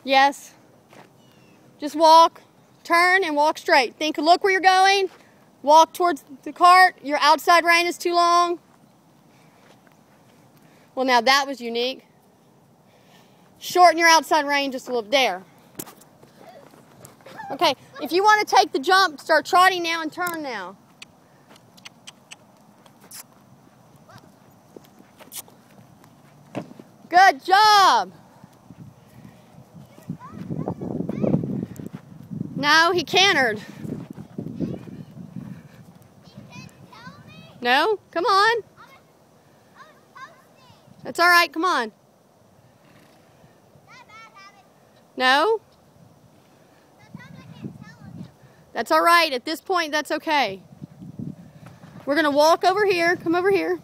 Yes. Just walk, turn, and walk straight. Look where you're going. Walk towards the cart. Your outside rein is too long. Well, now that was unique. Shorten your outside rein just a little. There. Okay, if you want to take the jump, start trotting now and turn now. Good job. No, he cantered. No? Come on. That's all right. Come on. No? That's all right. At this point, that's okay. We're going to walk over here. Come over here.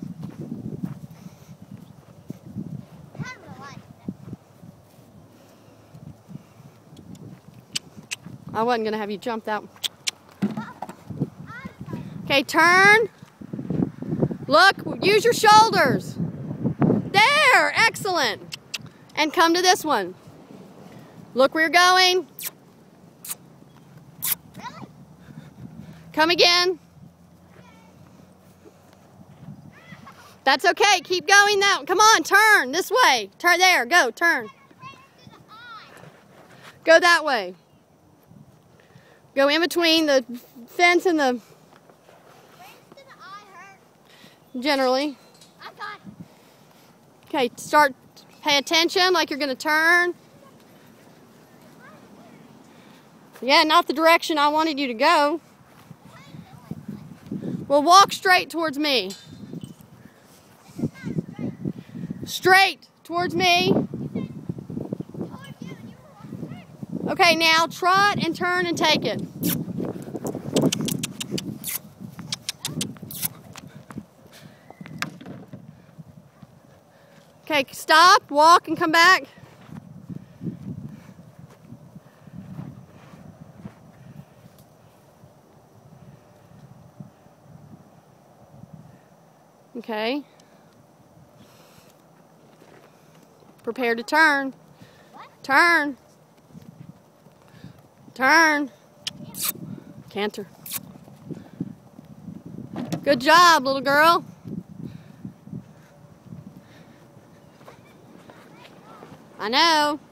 I wasn't going to have you jump that. Okay, turn. Look, use your shoulders. There, excellent. And come to this one. Look where you're going. Come again. That's okay, keep going that. Come on, turn this way. Turn there, go, turn. Go that way. Go in between the fence and the... Generally. Okay, start, pay attention like you're going to turn. Yeah, not the direction I wanted you to go. Well, walk straight towards me. Straight towards me. Okay, now trot and turn and take it. Okay, stop, walk, and come back. Okay. Prepare to turn. Turn. Turn. Canter. Good job, little girl. I know.